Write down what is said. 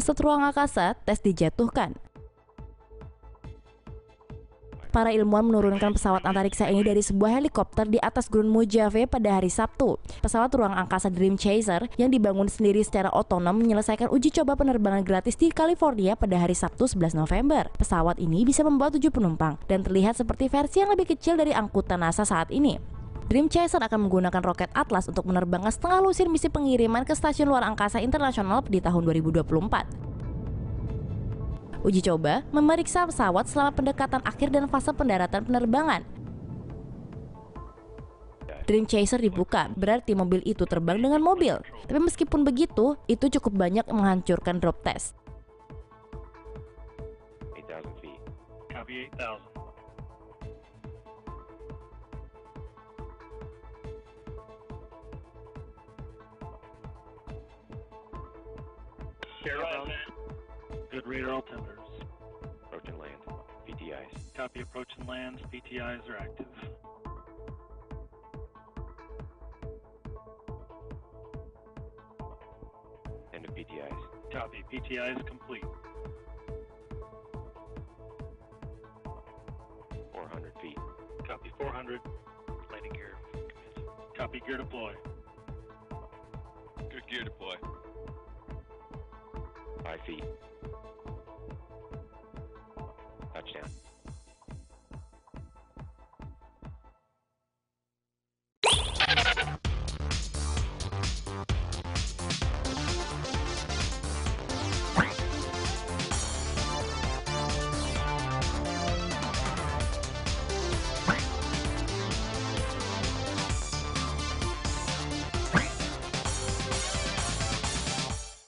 Pusat ruang angkasa tes dijatuhkan. Para ilmuwan menurunkan pesawat antariksa ini dari sebuah helikopter di atas Gunung Mojave pada hari Sabtu. Pesawat ruang angkasa Dream Chaser yang dibangun sendiri secara otonom menyelesaikan uji coba penerbangan gratis di California pada hari Sabtu 11 November. Pesawat ini bisa membawa 7 penumpang dan terlihat seperti versi yang lebih kecil dari angkutan NASA saat ini. Dream Chaser akan menggunakan roket Atlas untuk menerbangkan setengah lusin misi pengiriman ke Stasiun Luar Angkasa Internasional di tahun 2024. Uji coba memeriksa pesawat selama pendekatan akhir dan fase pendaratan penerbangan. Dream Chaser dibuka, berarti mobil itu terbang dengan mobil. Tapi meskipun begitu, itu cukup banyak menghancurkan drop test. 8,000 feet. Copy 8,000. Good radar altimeters. Approach and land. PTIs. Copy approach and land. PTIs are active. End of PTIs. Copy. PTIs complete. 400 feet. Copy 400. Landing gear. Copy gear deploy. Good gear deploy. 5 feet. Touchdown.